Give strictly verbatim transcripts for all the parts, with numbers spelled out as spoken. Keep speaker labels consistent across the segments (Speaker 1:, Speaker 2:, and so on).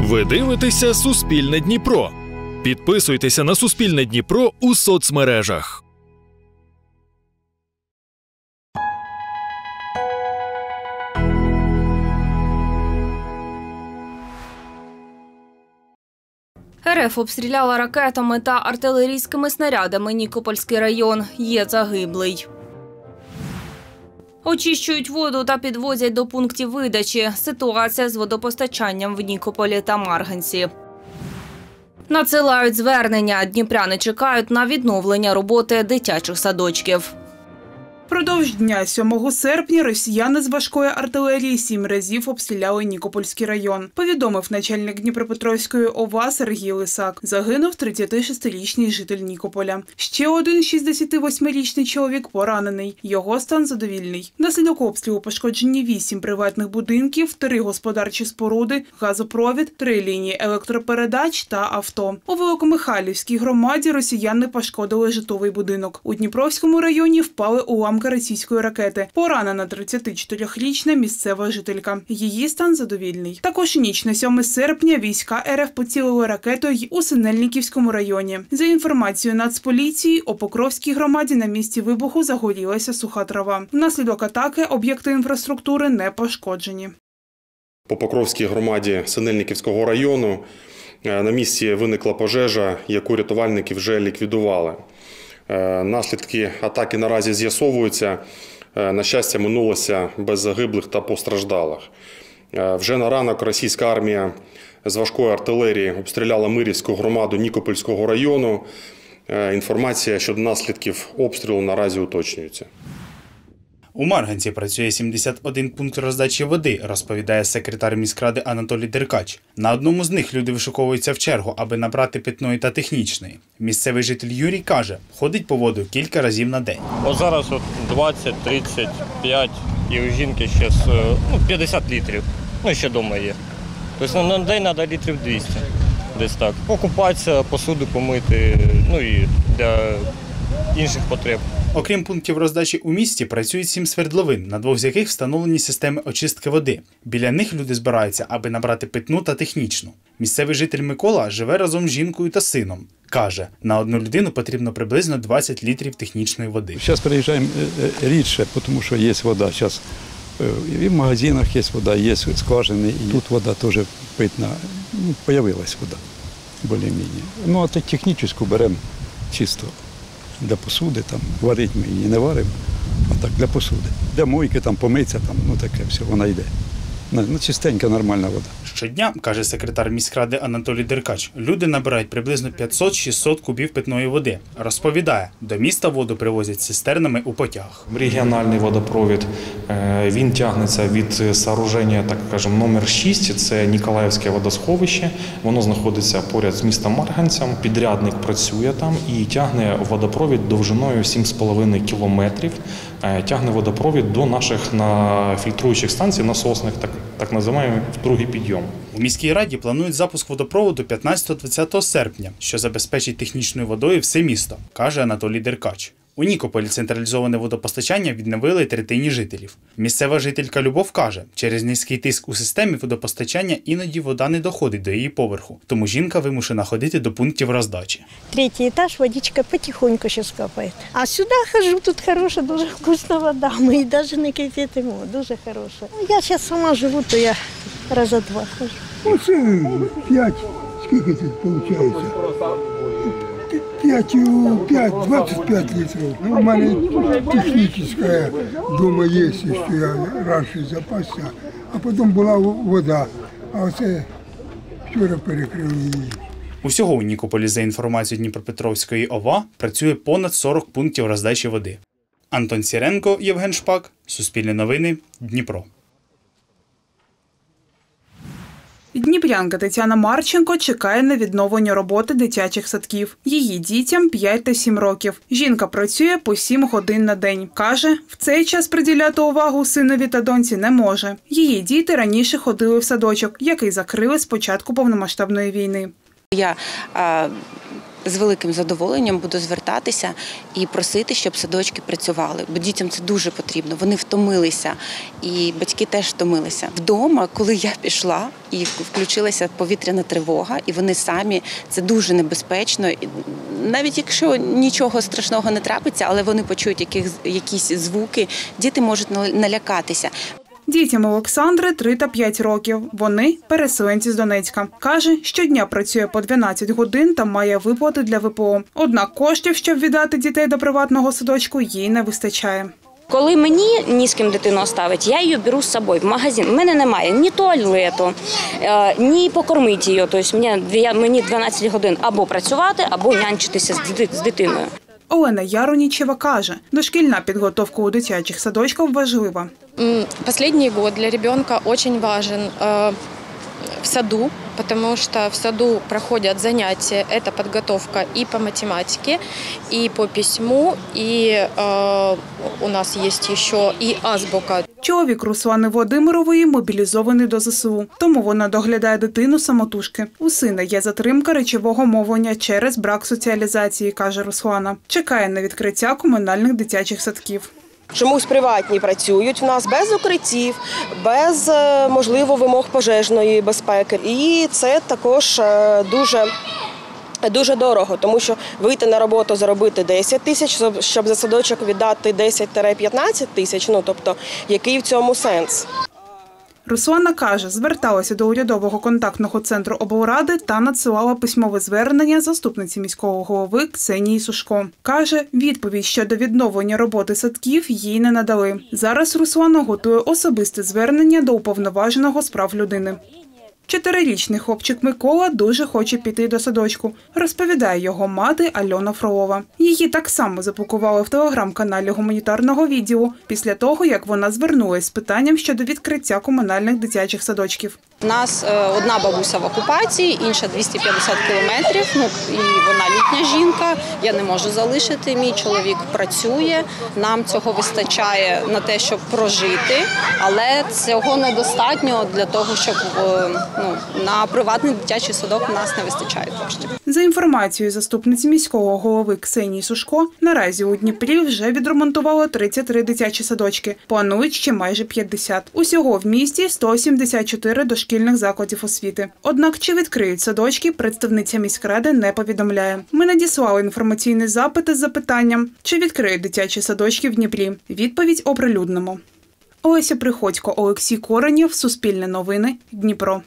Speaker 1: Ви дивитеся «Суспільне Дніпро». Підписуйтеся на «Суспільне Дніпро» у соцмережах.
Speaker 2: РФ обстріляла ракетами та артилерійськими снарядами Нікопольський район. Є загиблий. Очищують воду та підвозять до пунктів видачі. Ситуація з водопостачанням в Нікополі та Марганці. Надсилають звернення. Дніпряни чекають на відновлення роботи дитячих садочків.
Speaker 3: Впродовж дня сьомого серпня росіяни з важкої артилерії сім разів обстріляли Нікопольський район. Повідомив начальник Дніпропетровської ОВА Сергій Лисак. Загинув тридцятишестирічний житель Нікополя. Ще один шістдесятивосьмирічний чоловік поранений. Його стан задовільний. Внаслідок обстрілу пошкоджені вісім приватних будинків, три господарчі споруди, газопровід, три лінії електропередач та авто. У Великомихайлівській громаді росіяни пошкодили житловий будинок. У Дніпровському районі впали уламки російської ракети. Поранена тридцятичотирирічна місцева жителька. Її стан задовільний. Також ніч на сьоме серпня війська РФ поцілили ракетою й у Синельниківському районі. За інформацією Нацполіції, у Покровській громаді на місці вибуху загорілася суха трава. Внаслідок атаки об'єкти інфраструктури не пошкоджені.
Speaker 4: По Покровській громаді Синельниківського району на місці виникла пожежа, яку рятувальники вже ліквідували. Наслідки атаки наразі з'ясовуються. На щастя, минулося без загиблих та постраждалих. Вже на ранок російська армія з важкої артилерії обстріляла Мирівську громаду Нікопольського району. Інформація щодо наслідків обстрілу наразі уточнюється.
Speaker 5: У Марганці працює сімдесят один пункт роздачі води, розповідає секретар міськради Анатолій Деркач. На одному з них люди вишуковуються в чергу, аби набрати питної та технічної. Місцевий житель Юрій каже, ходить по воду кілька разів на день.
Speaker 6: От зараз от двадцять тридцять п'ять і у жінки ще ну, п'ятдесят літрів. Ну, ще вдома є. Тобто на день треба літрів двісті. Десь так. Покупатися, посуду помити, ну і для інших потреб.
Speaker 5: Окрім пунктів роздачі у місті, працюють сім свердловин, на двох з яких встановлені системи очистки води. Біля них люди збираються, аби набрати питну та технічну. Місцевий житель Микола живе разом з жінкою та сином. Каже, на одну людину потрібно приблизно двадцять літрів технічної води.
Speaker 7: Зараз приїжджаємо рідше, тому що є вода. Зараз і в магазинах є вода, є скважини, і тут вода теж питна. Ну, появилась вода, більш-менш. Ну, а так технічну беремо чисто. Для посуди, там, варити ми її не варимо, а так для посуди. Для мойки, там, помитися, там, ну таке все, вона йде. Ну, чистенька, нормальна вода.
Speaker 5: Щодня, каже секретар міськради Анатолій Деркач, люди набирають приблизно п'ятсот-шістсот кубів питної води. Розповідає, до міста воду привозять цистернами у потяг.
Speaker 8: Регіональний водопровід, він тягнеться від сооруження, так кажемо, номер шість, це Ніколаївське водосховище. Воно знаходиться поряд з містом Марганцем, підрядник працює там і тягне водопровід довжиною сім з половиною кілометрів. Тягне водопровід до наших на фільтруючих станцій, насосних, так, так називаємо, в другий підйом.
Speaker 5: У міській раді планують запуск водопроводу п'ятнадцятого-двадцятого серпня, що забезпечить технічною водою все місто, каже Анатолій Деркач. У Нікополі централізоване водопостачання відновили третині жителів. Місцева жителька Любов каже, через низький тиск у системі водопостачання іноді вода не доходить до її поверху, тому жінка вимушена ходити до пунктів роздачі.
Speaker 9: Третій етаж, водичка потихоньку зараз капає. А сюди хожу, тут хороша, дуже вкусна вода. Ми навіть не кипятимо, дуже хороша. Я зараз сама живу, то я раза два хожу.
Speaker 10: Оце п'ять, скільки тут виходить? п'ять, п'ять, двадцять п'ять літрів. Ну, у мене технічна вдома є, що я раніше запасся, а потім була вода, а оце вчора перекрили її.
Speaker 5: Усього у Нікополі, за інформацією Дніпропетровської ОВА, працює понад сорок пунктів роздачі води. Антон Сіренко, Євген Шпак, Суспільне новини, Дніпро.
Speaker 3: Дніпрянка Тетяна Марченко чекає на відновлення роботи дитячих садків. Її дітям п'ять та сім років. Жінка працює по сім годин на день. Каже, в цей час приділяти увагу синові та доньці не може. Її діти раніше ходили в садочок, який закрили з початку повномасштабної війни.
Speaker 11: Я а, З великим задоволенням буду звертатися і просити, щоб садочки працювали, бо дітям це дуже потрібно. Вони втомилися, і батьки теж втомилися. Вдома, коли я пішла, і включилася повітряна тривога, і вони самі, це дуже небезпечно. Навіть якщо нічого страшного не трапиться, але вони почують яких, якісь звуки, діти можуть налякатися.
Speaker 3: Дітям Олександри три та п'ять років. Вони – переселенці з Донецька. Каже, щодня працює по дванадцять годин та має виплати для ВПО. Однак коштів, щоб віддати дітей до приватного садочку, їй не вистачає.
Speaker 12: Коли мені ні з ким дитину оставить, я її беру з собою в магазин. У мене немає ні туалету, ні покормити її. Тобто мені дванадцять годин або працювати, або нянчитися з дитиною.
Speaker 3: Олена Яронічева каже, дошкільна підготовка у дитячих садочках важлива.
Speaker 13: Последний год для ребенка очень важен э, в саду, потому что в саду проходят занятия, это подготовка и по математике, и по письму, и э, у нас есть еще и азбука.
Speaker 3: Чоловік Руслани Володимирової мобілізований до ЗСУ, тому вона доглядає дитину самотужки. У сина є затримка речового мовлення через брак соціалізації, каже Руслана. Чекає на відкриття комунальних дитячих садків.
Speaker 14: Чомусь приватні працюють в нас без укриттів, без, можливо, вимог пожежної безпеки. І це також дуже, дуже дорого, тому що вийти на роботу, заробити десять тисяч, щоб за садочок віддати десять-п'ятнадцять тисяч, ну, тобто, який в цьому сенс?
Speaker 3: Руслана каже, зверталася до урядового контактного центру облради та надсилала письмове звернення заступниці міського голови Ксенії Сушко. Каже, відповідь щодо відновлення роботи садків їй не надали. Зараз Руслана готує особисте звернення до уповноваженого з прав людини. Чотирирічний хлопчик Микола дуже хоче піти до садочку, розповідає його мати Альона Фролова. Її так само заблокували в телеграм-каналі гуманітарного відділу після того, як вона звернулася з питанням щодо відкриття комунальних дитячих садочків.
Speaker 15: У нас одна бабуся в окупації, інша двісті п'ятдесят кілометрів, ну, і вона літня жінка, я не можу залишити, мій чоловік працює, нам цього вистачає на те, щоб прожити, але цього недостатньо для того, щоб ну, на приватний дитячий садок у нас не вистачає коштів.
Speaker 3: За інформацією заступниці міського голови Ксенії Сушко, наразі у Дніпрі вже відремонтували тридцять три дитячі садочки, планують ще майже п'ятдесят. Усього в місті сто сімдесят чотири дошкільних закладів освіти. Однак, чи відкриють садочки, представниця міськради не повідомляє. Ми надіслали інформаційний запит із запитанням, чи відкриють дитячі садочки в Дніпрі. Відповідь оприлюднимо. Олеся Приходько, Олексій Коренєв, Суспільне новини, Дніпро.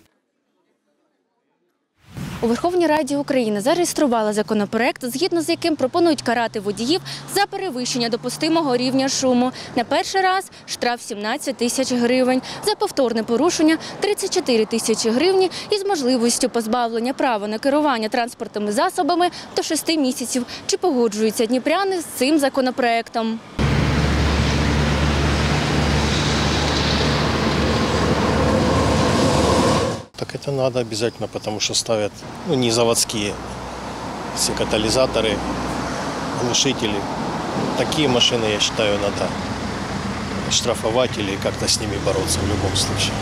Speaker 16: У Верховній Раді України зареєстрували законопроект, згідно з яким пропонують карати водіїв за перевищення допустимого рівня шуму. На перший раз штраф сімнадцять тисяч гривень, за повторне порушення – тридцять чотири тисячі гривень із можливістю позбавлення права на керування транспортними засобами до шести місяців. Чи погоджуються дніпряни з цим законопроектом?
Speaker 17: Так это надо обязательно, потому что ставят ну, не заводские все катализаторы, глушители. Такие машины, я считаю, надо штрафовать или как-то с ними бороться в любом случае.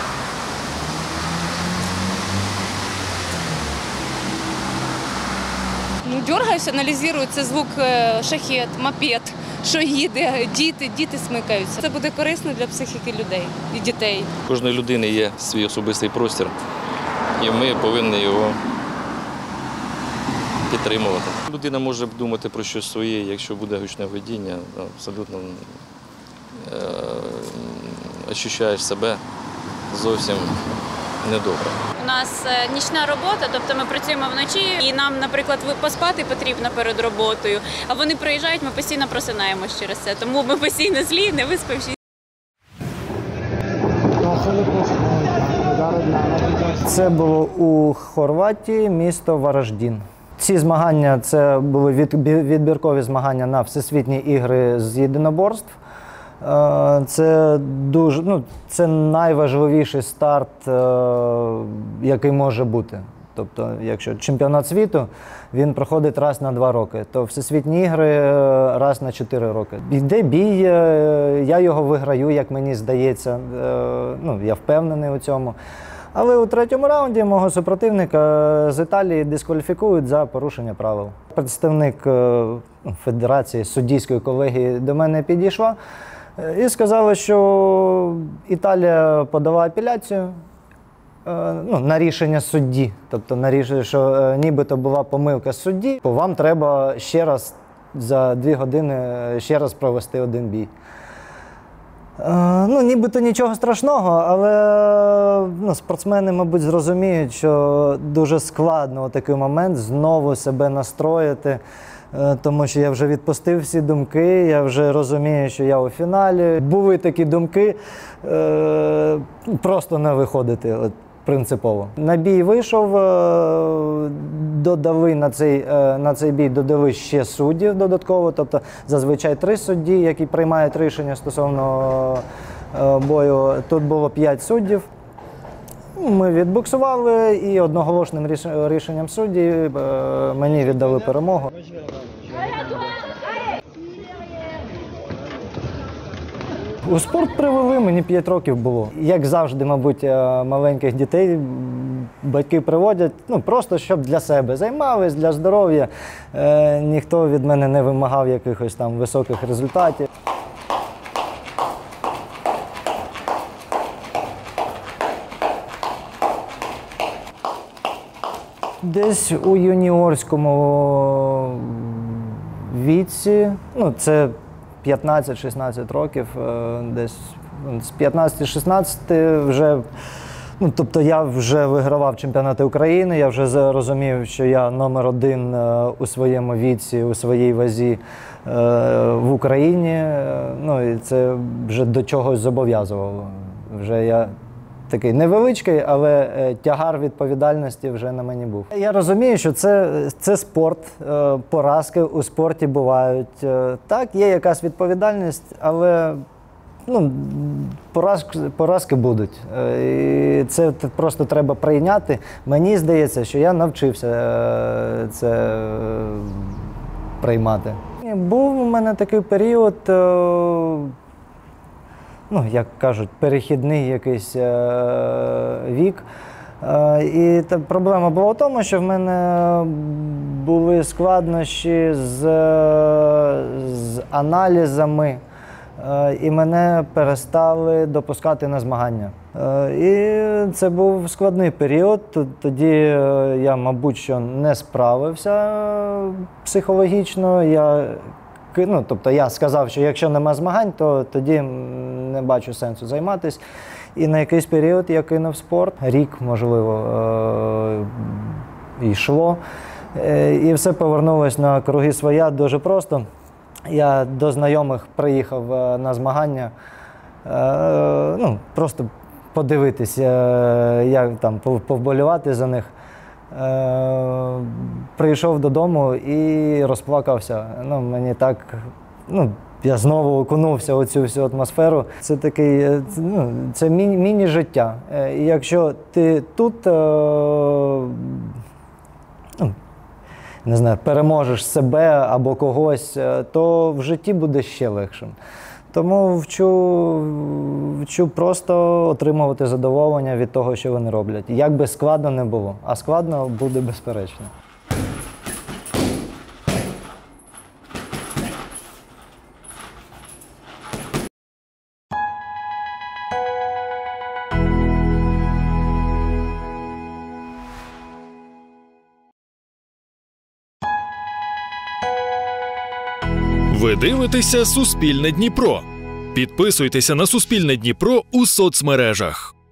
Speaker 18: Ну, дергаюсь, аналізую, це звук шахет, мопед, що їде, діти, діти смикаються. Це буде корисно для психіки людей і дітей.
Speaker 19: У кожної людини є свій особистий простір, і ми повинні його підтримувати. Людина може думати про щось своє, якщо буде гучне водіння, абсолютно е- відчуваєш себе зовсім недобре.
Speaker 20: У нас нічна робота, тобто ми працюємо вночі, і нам, наприклад, поспати потрібно перед роботою, а вони приїжджають, ми постійно просинаємось через це, тому ми постійно злі, не виспавшись.
Speaker 21: Це було у Хорватії, місто Вараждін. Ці змагання – це були відбіркові змагання на Всесвітні ігри з єдиноборств. Це дуже, ну, це найважливіший старт, який може бути. Тобто, якщо чемпіонат світу, він проходить раз на два роки, то Всесвітні ігри раз на чотири роки. Йде бій, я його виграю, як мені здається, ну, я впевнений у цьому. Але у третьому раунді мого супротивника з Італії дискваліфікують за порушення правил. Представник Федерації суддівської колегії до мене підійшла і сказала, що Італія подала апеляцію ну, на рішення судді. Тобто на рішення, що нібито була помилка судді, то вам треба ще раз за дві години ще раз провести один бій. Ну, нібито нічого страшного, але ну, спортсмени, мабуть, зрозуміють, що дуже складно у такий момент знову себе настроїти, тому що я вже відпустив всі думки, я вже розумію, що я у фіналі. Були такі думки просто не виходити принципово. На бій вийшов, додали на цей, на цей бій додали ще суддів додатково, тобто зазвичай три судді, які приймають рішення стосовно бою. Тут було п'ять суддів. Ми відбуксували і одноголосним рішенням судді мені віддали перемогу. У спорт привели, мені п'ять років було. Як завжди, мабуть, маленьких дітей батьки приводять, ну, просто щоб для себе займались, для здоров'я. Е, ніхто від мене не вимагав якихось там високих результатів. Десь у юніорському віці, ну, це п'ятнадцять-шістнадцять років, десь з п'ятнадцяти-шістнадцяти вже, ну, тобто я вже вигравав чемпіонати України, я вже зрозумів, що я номер один у своєму віці, у своїй вазі в Україні, ну, і це вже до чогось зобов'язувало. Вже я такий невеличкий, але тягар відповідальності вже на мені був. Я розумію, що це, це спорт, поразки у спорті бувають. Так, є якась відповідальність, але ну, поразки, поразки будуть. І це просто треба прийняти. Мені здається, що я навчився це приймати. Був у мене такий період, ну, як кажуть, перехідний якийсь е вік. Е і та проблема була в тому, що в мене були складнощі з, з аналізами, е і мене перестали допускати на змагання. Е і це був складний період. Тоді я, мабуть, що не справився психологічно. Я Ну, тобто я сказав, що якщо нема змагань, то тоді не бачу сенсу займатися. І на якийсь період я кинув спорт. Рік, можливо, е йшло. Е і все повернулося на круги своя дуже просто. Я до знайомих приїхав на змагання, е ну, просто подивитися, як там, повболювати за них. Е, прийшов додому і розплакався. Ну, мені так, ну, я знову окунувся у цю всю атмосферу. Це такий, ну, це міні, міні-життя. Е, і якщо ти тут, е, ну, не знаю, переможеш себе або когось, то в житті буде ще легшим. Тому вчу, вчу просто отримувати задоволення від того, що вони роблять. Як би складно не було, а складно буде безперечно.
Speaker 1: Ви дивитеся «Суспільне Дніпро». Підписуйтеся на «Суспільне Дніпро» у соцмережах.